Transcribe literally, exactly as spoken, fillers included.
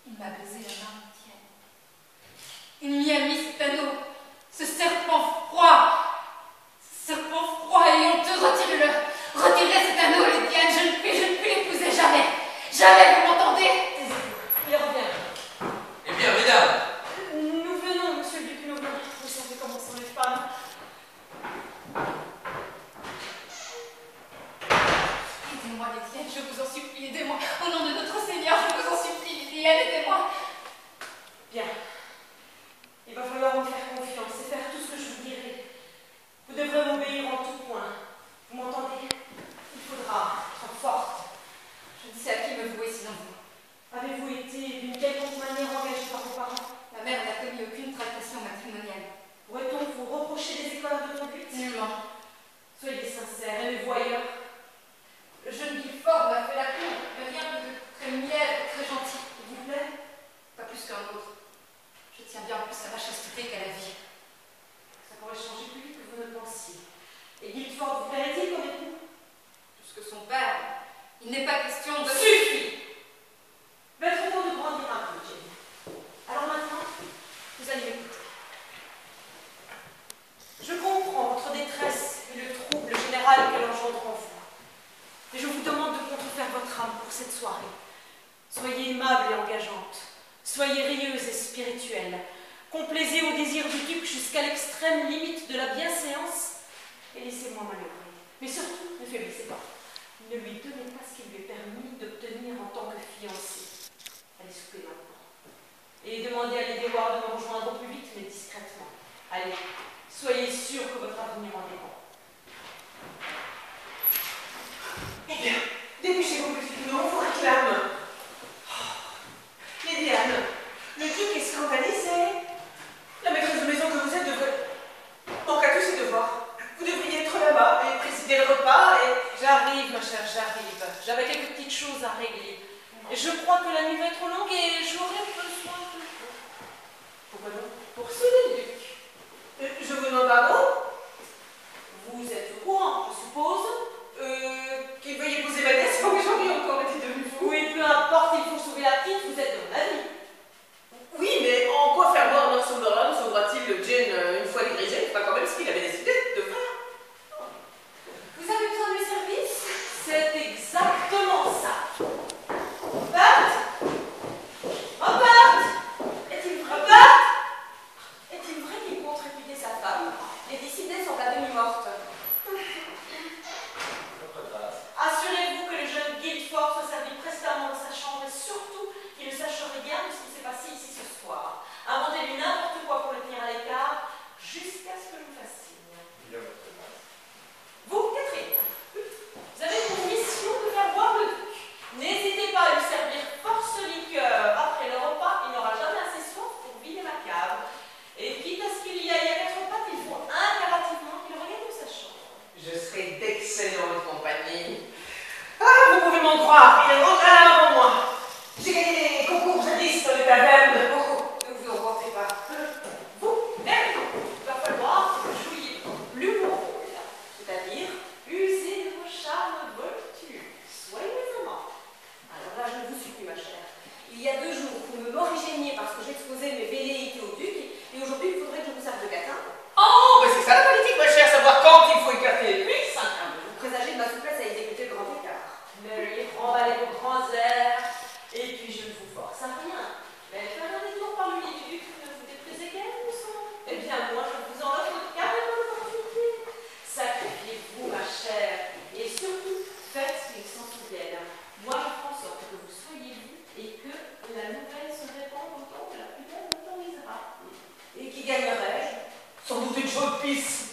Il m'a baisé la main tienne. Il m'y a mis cet anneau, ce serpent froid, ce serpent froid et honteux, retirez-le, retirez cet anneau, Lydiane, je ne puis, je ne puis l'épouser jamais, jamais, vous m'entendez? Il revient. Eh bien, mesdames. Nous venons, monsieur le duc, nous venons. Vous savez comment sont les femmes. Aidez-moi, Lydiane, je vous en supplie, aidez-moi, au nom de notre Seigneur, je vous en supplie, Lydiane, aidez-moi. Bien. Il va falloir me faire confiance et faire tout ce que je vous dirai. Vous devrez m'obéir en tout point. Vous m'entendez? Il faudra être forte. Je ne sais à qui me vouer sinon vous. Avez-vous été d'une quelconque manière engagée par vos parents? Ma mère n'a commis aucune tractation matrimoniale. Pourrait-on vous reprocher des écoles de conduite? Nullement. Soyez sincère, aimez-vous ailleurs? Le jeune Guilford m'a fait la cour, mais rien de très miel, très gentil. Il vous plaît? Pas plus qu'un autre. Je tiens bien plus à ma chasteté qu'à la vie. Ça pourrait changer plus vite que vous ne pensiez. Et Guilford vous plairait-il comme époux? Plus que son père, il n'est pas question de... Suffit! Va être temps de grandir un peu, Jenny. Alors maintenant, vous allez m'écouter. Je comprends votre détresse et le trouble général qu'elle engendre en vous. Et je vous demande de contrefaire votre âme pour cette soirée. Soyez aimable et engageante. Soyez rieuse et spirituelle. Complaisez au désir du duc jusqu'à l'extrême limite de la bienséance et laissez-moi manœuvrer. Mais surtout, ne faiblissez pas. Ne lui donnez pas ce qu'il lui est permis d'obtenir en tant que fiancée. Allez souper maintenant. Et demandez à Lady Ward de me rejoindre au plus vite, mais discrètement. Allez, soyez sûr que votre avenir en dépend. Eh bien, dépêchez-vous, petit Pinot, on vous réclame. Oh. Lady Anne, le duc est scandalisé. La maîtresse de maison que vous êtes devrait... manque à tous ses devoirs. Vous devriez être là-bas et présider le repas et... J'arrive, ma chère, j'arrive. J'avais quelques petites choses à régler. Et je crois que la nuit va être longue et j'aurai besoin de vous. Pourquoi donc? Pour souder le duc. Euh, Je vous demande pardon? Vous êtes au courant, je suppose. Euh, qu'il veuille épouser ma nièce, quand j'en ai encore été devenu fou. Oui, peu importe, il faut sauver la petite, vous êtes dans la vie. Oui, mais en quoi faire boire Northumberland sauvera-t-il Jane euh, une fois dégrisée? C'est pas quand même ce qu'il avait décidé de faire. Vous avez besoin de mes services? C'est exactement ça. Robert? Robert? Est-il vrai? Robert? Est-il vrai qu'il compte répudier sa femme? Les dissidés sont à demi mortes. Assurez-vous que le jeune Guilford soit servi prestamment dans sa chambre et surtout qu'il ne sache rien de ce qui s'est passé ici ce soir. Inventez-lui n'importe quoi pour le tenir à l'écart jusqu'à ce que je vous fasse signe. Vous, Catherine, vous avez pour mission de faire boire le duc. N'hésitez pas à lui servir force liqueur. Après le repas, il n'aura jamais assez soif pour vider ma cave. Et quitte à ce qu'il y aille à quatre pattes, il faut impérativement qu'il regagne sa chambre. Je serai d'excellente compagnie. Ah, vous pouvez m'en croire, il est rentré à la avant moi. J'ai gagné des concours jadis dans les tavernes. Oh, ne vous en vantez pas. Vous, même, il va falloir que vous jouiez plus mon rôle, c'est-à-dire user de vos charmes voluptueux, soigneusement. Alors là, je vous supplie, ma chère. Il y a deux jours, vous me morigéniez parce que j'exposais mes velléités au duc, et aujourd'hui, il faudrait que je vous serve de catin. Oh, mais c'est ça la politique, ma chère, savoir quand il faut écarter les cuisses. Vous présagez de ma souplesse à exécuter le grand écart. Mary, remballez vos grands airs, et puis je ne vous force à rien. Mais faire un détour par le lit du duc ne vous déplaisez guère, me semble. Eh bien, moi, je vous en offre carrément l'opportunité. Sacrifiez-vous, ma chère, et surtout, faites qu'ils s'en souviennent. Moi, je ferai en sorte que vous soyez vus et que la nouvelle se répande autant que la plus belle autorisera. Et qui gagnerai-je? Sans doute une chaude pisse.